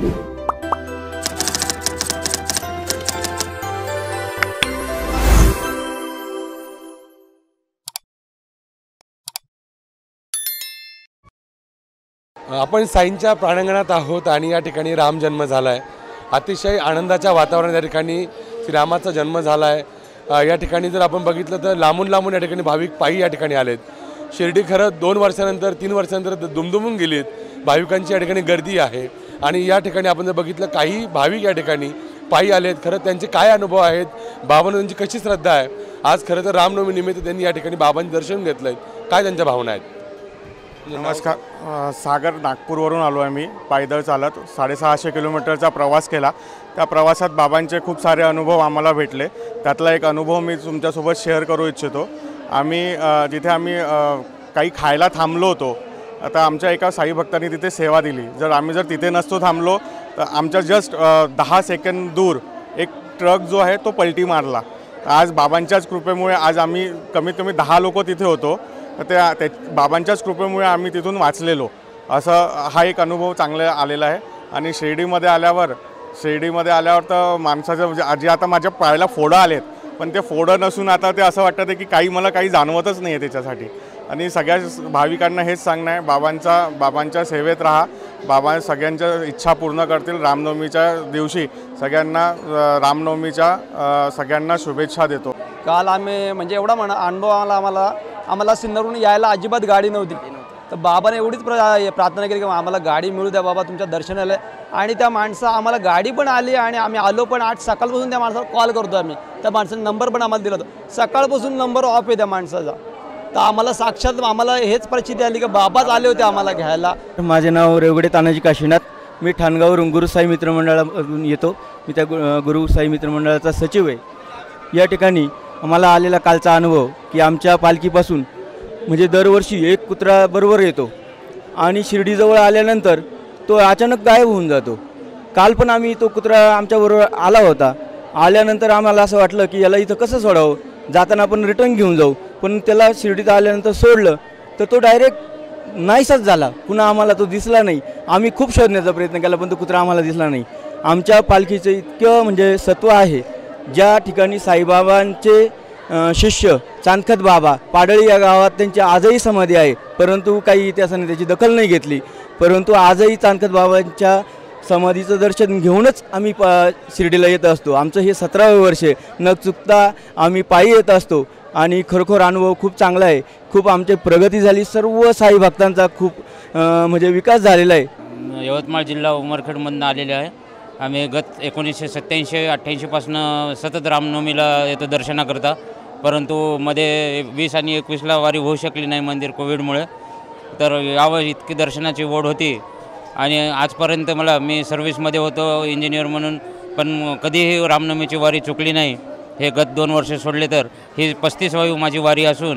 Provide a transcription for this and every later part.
आपण साईंच्या प्रांगणात आहोत आणि या ठिकाणी राम जन्म झाला आहे। अतिशय आनंदाच्या वातावरणात या ठिकाणी श्रीरामाचा जन्म झाला आहे। या ठिकाणी जर आपण बघितलं तर लांबून लांबून या ठिकाणी भाविक पायी या ठिकाणी आलेत। शिर्डी खरं 2 वर्षानंतर 3 वर्षानंतर दुमदुमून गेलीत। भाविकांची या ठिकाणी गर्दी आहे आणि या ठिकाणी आपण जर बघितलं काही भाविक या ठिकाणी पायी आलेत। खरं त्यांचे काय अनुभव आहेत, बाबांना त्यांची कशी श्रद्धा आहे, आज खरं तर रामनवमी निमित्त त्यांनी या ठिकाणी बाबांचं दर्शन घेतलंय, काय त्यांच्या भावना आहेत? नमस्कार, सागर नागपूरवरून आलो आहे मी पायदळ चालत 650 किलोमीटरचा प्रवास केला। त्या प्रवासात बाबांचे खूप सारे अनुभव आम्हाला भेटले। त्यातला एक अनुभव मी तुमच्यासोबत शेअर करू इच्छितो। जिथे आम्ही काही खायला थांबलो होतो। आता आमच्या एका साई भक्तांनी तिथे सेवा दिली। आम्ही जर तिथे नसतो थांबलो तर आमच्या जस्ट 10 सेकंद दूर एक ट्रक जो आहे तो पलटी मारला। आज बाबांच्याच कृपेमुळे आज आम्ही कमीत कमी 10 लोक तिथे होतो। त्या बाबांच्याच कृपेमुळे आम्ही तिथून वाचलेलो। असं हा एक अनुभव चांगला आलेला आहे। आणि शिर्डीमध्ये आल्यावर तर माणसाचं म्हणजे आजी आता माझ्या पायाला फोडं आलेत, पण ते फोडं नसून आता ते असं वाटतं की मला काही जाणवतच नाही आहे त्याच्यासाठी। आणि सगळ्या भाविकांना हेच सांगणं आहे, बाबांच्या सेवेत राहा। बाबा सगळ्यांच्या इच्छा पूर्ण करतील। रामनवमीच्या दिवशी सगळ्यांना सगळ्यांना शुभेच्छा देतो। काल आम्ही म्हणजे एवढा अनुभव आम्हाला सिन्नरहून यायला अजिबात गाडी नव्हती। तर बाबाने एवढीच प्रार्थना केली की आम्हाला गाडी मिळू द्या बाबा तुमच्या दर्शनाला। आणि त्या माणसं आम्हाला गाडी पण आली आणि आम्ही आलो पण। आज सकाळपासून त्या माणसाला कॉल करतो आम्ही, त्या माणसाने नंबर पण आम्हाला दिला होता। सकाळपासून नंबर ऑफ आहे त्या माणसाचा। तर आम्हाला साक्षात हेच परिस्थिती आली की बाबाच आले होते आम्हाला घ्यायला। माझे नाव रेवगडे तानाजी काशीनाथ। मी ठाणगाववरून गुरुसाई मित्रमंडळातून येतो। मी त्या गुरुसाई मित्रमंडळाचा सचिव आहे। या ठिकाणी आम्हाला आलेला कालचा अनुभव की आमच्या पालखीपासून म्हणजे दरवर्षी एक कुत्रा बरोबर येतो आणि शिर्डीजवळ आल्यानंतर तो अचानक गायब होऊन जातो। काल पण आम्ही तो कुत्रा आमच्याबरोबर आला होता। आल्यानंतर आम्हाला असं वाटलं की याला इथं कसं सोडावं, जाताना आपण रिटर्न घेऊन जाऊ। पण त्याला शिर्डीत आल्यानंतर सोडलं तर तो डायरेक्ट नाहीसाच झाला। पुन्हा आम्हाला तो दिसला नाही। आम्ही खूप शोधण्याचा प्रयत्न केला पण तो कुत्रा आम्हाला दिसला नाही। आमच्या पालखीचं इतकं म्हणजे सत्व आहे। ज्या ठिकाणी साईबाबांचे शिष्य चांदखत बाबा पाडळी या गावात त्यांची आजही समाधी आहे, परंतु काही इतिहासाने त्याची दखल नाही घेतली। परंतु आजही चांदखत बाबांच्या समाधीचं दर्शन घेऊनच आम्ही शिर्डीला येत असतो। आमचं हे 17वे वर्ष आहे। न चुकता आम्ही पायी येत असतो आणि खरोखर अनुभव खूप चांगला आहे। खूप आमची प्रगती झाली। सर्व साई भक्तांचा खूप म्हणजे विकास झालेला आहे। यवतमाळ जिल्हा उमरखेडमधून आलेले आहे। आम्ही गत 1987-88 पासून सतत रामनवमीला येतो दर्शनाकरता, परंतु मध्ये 20 आणि 21ला वारी होऊ शकली नाही मंदिर कोविडमुळे। तर यावर इतकी दर्शनाची ओढ होती आणि आजपर्यंत मी सर्व्हिसमध्ये होतो इंजिनियर म्हणून, पण कधीही रामनवमीची वारी चुकली नाही। हे गत 2 वर्ष सोडले तर ही 35वी माझी वारी असून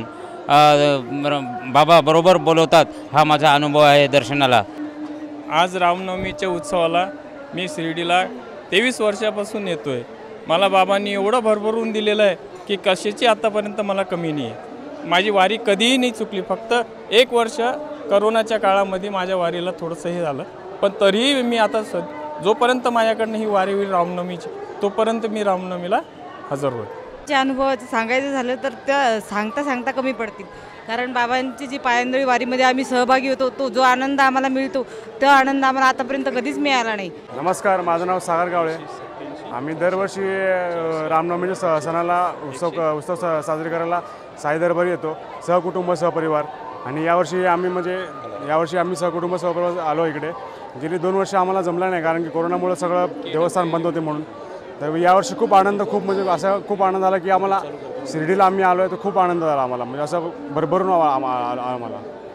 बाबा बरोबर बोलवतात हा माझा अनुभव आहे दर्शनाला। आज रामनवमीच्या उत्सवाला मी शिर्डीला 23 वर्षापासून येतो आहे। मला बाबांनी एवढं भरभरून दिलेलं आहे की कशाची आतापर्यंत मला कमी नाही आहे। माझी वारी कधीही नाही चुकली। फक्त 1 वर्ष करोनाच्या काळामध्ये माझ्या वारीला थोडंसं हे झालं, पण तरीही मी आता जोपर्यंत माझ्याकडनं ही वारी होईल रामनवमीची तोपर्यंत मी रामनवमीला हजर होईल। जे अनुभव सांगायचं झालं तर त्या सांगता कमी पडतील। कारण बाबांची जी पायंदळी वारीमध्ये आम्ही सहभागी होतो, तो जो आनंद आम्हाला मिळतो तो आनंद आम्हाला आतापर्यंत कधीच मिळाला नाही। नमस्कार, माझं नाव सागर गावळे। आम्ही दरवर्षी रामनवमीच्या सणाला उत्सव साजरे करायला साई दरबारी येतो सहकुटुंब सहपरिवार। आणि यावर्षी आम्ही सहकुटुंब सहपरिवार आलो इकडे। गेली 2 वर्ष आम्हाला जमलं नाही कारण की कोरोनामुळे सगळं देवस्थान बंद होते म्हणून। तर यावर्षी खूप आनंद आला की आम्हाला शिर्डीला आम्ही आलो आहे तर खूप आनंद झाला आम्हाला। म्हणजे असं भरभरून आम्हाला